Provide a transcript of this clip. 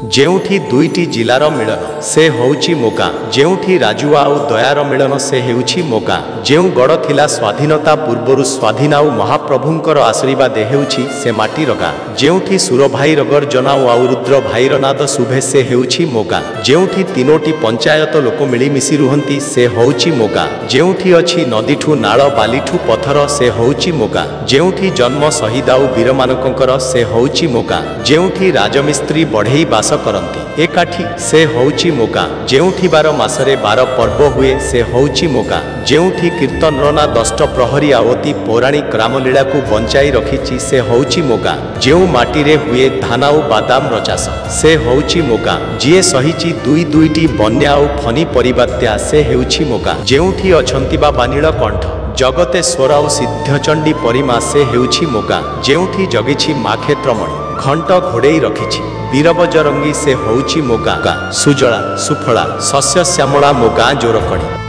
ଯେଉଁଠି ଦୁଇଟି ଜିଲ୍ଲାର ମିଳନ ସେ ହେଉଛି ମୋ ଗାଁ। ଯେଉଁଠି ରାଜୁଆ ଆଉ ଦୟାର ମିଳନ ସେ ହେଉଛି ମୋ ଗାଁ। ଯେଉଁ ଗଡ଼ ଥିଲା ସ୍ୱାଧୀନତା ପୂର୍ବରୁ ସ୍ୱାଧୀନ ଆଉ ମହାପ୍ରଭୁଙ୍କର ଆଶୀର୍ବାଦ ହେଉଛି ସେ ମାଟିର ଗାଁ। ଯେଉଁଠି ସୁର ଭାଇର ଗର୍ଜନ ଆଉ ରୁଦ୍ର ଭାଇର ନାଦ ଶୁଭେ ସେ ହେଉଛି ମୋ ଗାଁ। ଯେଉଁଠି ତିନୋଟି ପଞ୍ଚାୟତ ଲୋକ ମିଳିମିଶି ରୁହନ୍ତି ସେ ହେଉଛି ମୋ ଗାଁ। ଯେଉଁଠି ଅଛି ନଦୀଠୁ ନାଳ ବାଲିଠୁ ପଥର ସେ ହେଉଛି ମୋ ଗାଁ। ଯେଉଁଠି ଜନ୍ମ ଶହୀଦ ଆଉ ବୀରମାନଙ୍କର ସେ ହେଉଛି ମୋ ଗାଁ। ଯେଉଁଠି ରାଜମିସ୍ତ୍ରୀ ବଢ଼େଇ ବାସ କରନ୍ତି ଏକାଠି ସେ ହେଉଛି ମୋ ଗାଁ। ଯେଉଁଠି 12 ମାସରେ 12 ପର୍ବ ହୁଏ ସେ ହେଉଛି ମୋ ଗାଁ। ଯେଉଁଠି କୀର୍ତ୍ତନର ନା ଦଷ୍ଟ ପ୍ରହରୀ ଆଉ ଅତି ପୌରାଣିକ ରାମଲୀଳାକୁ ବଞ୍ଚାଇ ରଖିଛି ସେ ହେଉଛି ମୋ ଗାଁ। ଯେଉଁ ମାଟିରେ ହୁଏ ଧାନ ଆଉ ବାଦାମର ଚାଷ ସେ ହେଉଛି ମୋ ଗାଁ। ଯିଏ ସହିଛି ଦୁଇଟି ବନ୍ୟା ଆଉ ଫନି ପରିବାତ୍ୟା ସେ ହେଉଛି ମୋ ଗାଁ। ଯେଉଁଠି ଅଛନ୍ତି ବାବା ନୀଳକଣ୍ଠ ଜଗତେଶ୍ୱର ଆଉ ସିଦ୍ଧଚଣ୍ଡୀ ପରିମା ସେ ହେଉଛି ମୋ ଗାଁ। ଯେଉଁଠି ଜଗିଛି ମା କ୍ଷେତ୍ରମଣି ଘଣ୍ଟ ଘୋଡ଼େଇ ରଖିଛି ବୀରବଜରଙ୍ଗୀ ସେ ହେଉଛି ମୋ ଗାଁ। ସୁଜଳା ସୁଫଳା ଶସ୍ୟ ଶ୍ୟାମଳା ମୋ ଗାଁ ଜୋରକଣି।